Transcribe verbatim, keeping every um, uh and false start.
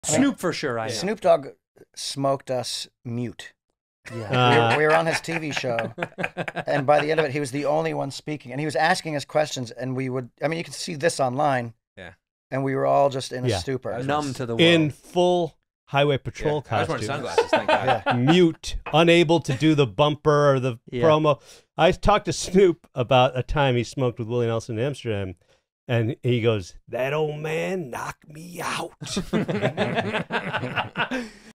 I mean, Snoop for sure. I know. Snoop Dogg smoked us mute. Yeah. Uh, we, were, we were on his T V show, and by the end of it, he was the only one speaking, and he was asking us questions, and we would. I mean, you can see this online. Yeah. And we were all just in a Yeah. stupor, numb to the world. In full Highway Patrol Yeah. I was wearing costume. sunglasses. Thank God. Yeah. Mute, unable to do the bumper or the Yeah. promo. I talked to Snoop about a time he smoked with Willie Nelson in Amsterdam, and he goes, "That old man knocked me out."